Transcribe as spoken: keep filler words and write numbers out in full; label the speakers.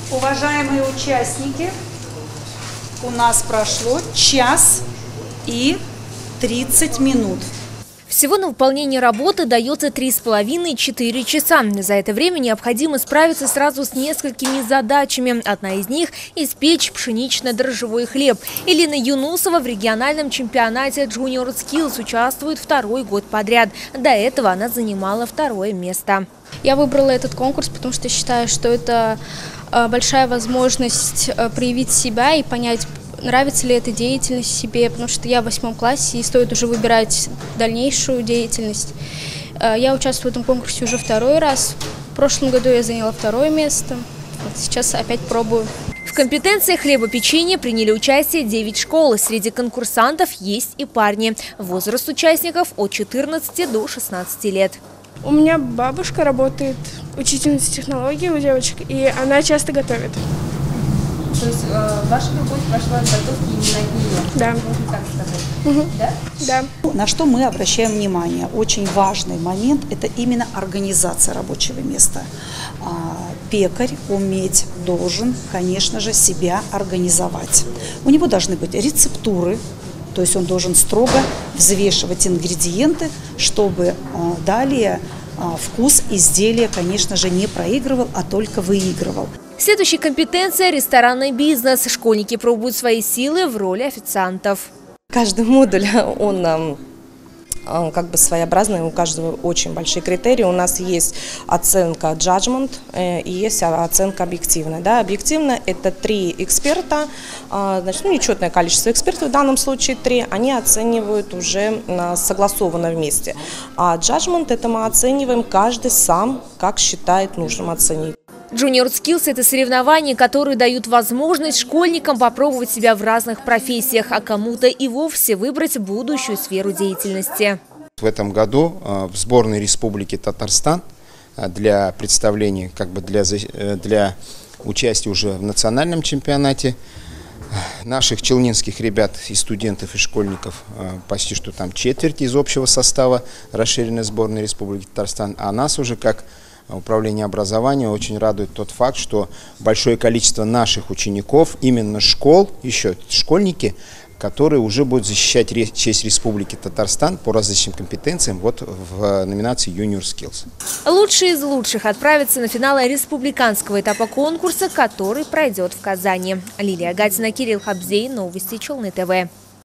Speaker 1: Уважаемые участники, у нас прошло час и тридцать минут.
Speaker 2: Всего на выполнение работы дается три с половиной — четыре часа. За это время необходимо справиться сразу с несколькими задачами. Одна из них – испечь пшенично-дрожжевой хлеб. Элина Юнусова в региональном чемпионате Junior Skills участвует второй год подряд. До этого она занимала второе место.
Speaker 3: Я выбрала этот конкурс, потому что считаю, что это большая возможность проявить себя и понять, нравится ли эта деятельность себе, потому что я в восьмом классе и стоит уже выбирать дальнейшую деятельность. Я участвую в этом конкурсе уже второй раз. В прошлом году я заняла второе место. Вот сейчас опять пробую.
Speaker 2: В компетенции хлебопечения приняли участие девять школ. Среди конкурсантов есть и парни. Возраст участников от четырнадцати до шестнадцати лет.
Speaker 4: У меня бабушка работает учительницей технологии у девочек, и она часто готовит.
Speaker 2: То есть э, ваша любовь прошла в готовке именно от нее?
Speaker 4: Да.
Speaker 2: Можно так сказать?
Speaker 4: Угу.
Speaker 2: Да?
Speaker 4: Да.
Speaker 1: На что мы обращаем внимание? Очень важный момент – это именно организация рабочего места. Пекарь уметь должен, конечно же, себя организовать. У него должны быть рецептуры, то есть он должен строго взвешивать ингредиенты, чтобы далее вкус изделия, конечно же, не проигрывал, а только выигрывал.
Speaker 2: Следующая компетенция – ресторанный бизнес. Школьники пробуют свои силы в роли официантов.
Speaker 5: Каждый модуль, он как бы своеобразный, у каждого очень большие критерии. У нас есть оценка judgment и есть оценка объективная. Да, объективно это три эксперта, значит, ну, нечетное количество экспертов, в данном случае три, они оценивают уже согласованно вместе. А judgment это мы оцениваем каждый сам, как считает нужным оценить.
Speaker 2: Junior Skills – это соревнования, которые дают возможность школьникам попробовать себя в разных профессиях, а кому-то и вовсе выбрать будущую сферу деятельности.
Speaker 6: В этом году в сборной Республики Татарстан для представления, как бы для, для участия уже в национальном чемпионате наших челнинских ребят и студентов, и школьников почти что там четверть из общего состава расширенной сборной Республики Татарстан, а нас уже как Управление образования очень радует тот факт, что большое количество наших учеников, именно школ, еще школьники, которые уже будут защищать честь Республики Татарстан по различным компетенциям вот в номинации Junior Skills.
Speaker 2: Лучшие из лучших отправятся на финалы республиканского этапа конкурса, который пройдет в Казани. Лилия Гатина, Кирилл Хабзей, новости Челны ТВ.